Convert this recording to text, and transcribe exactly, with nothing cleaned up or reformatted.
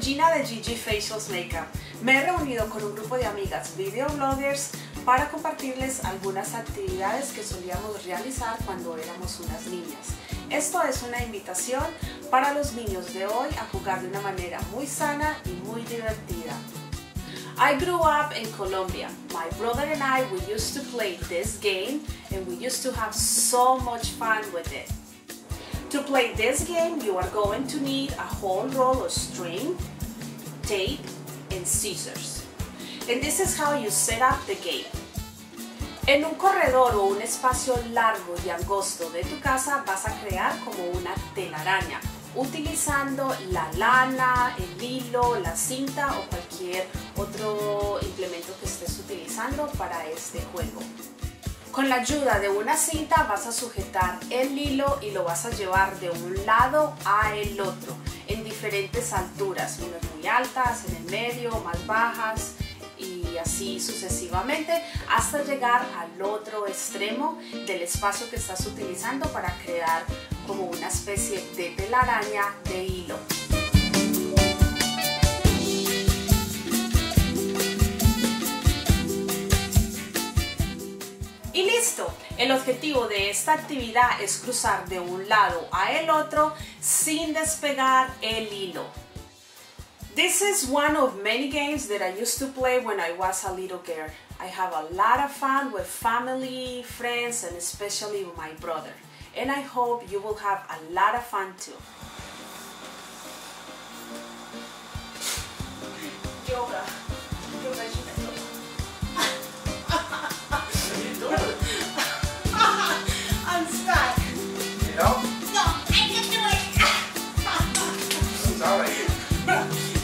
Gina de Gigi Facials Makeup. Me he reunido con un grupo de amigas videobloggers para compartirles algunas actividades que solíamos realizar cuando éramos unas niñas. Esto es una invitación para los niños de hoy a jugar de una manera muy sana y muy divertida. I grew up in Colombia. My brother and I, we used to play this game and we used to have so much fun with it. To play this game, you are going to need a whole roll of string, tape, and scissors. And this is how you set up the game. En un corredor o un espacio largo y angosto de tu casa vas a crear como una telaraña, utilizando la lana, el hilo, la cinta o cualquier otro implemento que estés utilizando para este juego. Con la ayuda de una cinta vas a sujetar el hilo y lo vas a llevar de un lado a el otro en diferentes alturas, unas muy altas, en el medio, más bajas y así sucesivamente hasta llegar al otro extremo del espacio que estás utilizando para crear como una especie de telaraña de hilo. Y listo, el objetivo de esta actividad es cruzar de un lado a el otro sin despegar el hilo. This is one of many games that I used to play when I was a little girl. I have a lot of fun with family, friends, and especially with my brother. And I hope you will have a lot of fun too. Yoga. Yoga is I'm stuck. You know? No, I can do it. It's all right.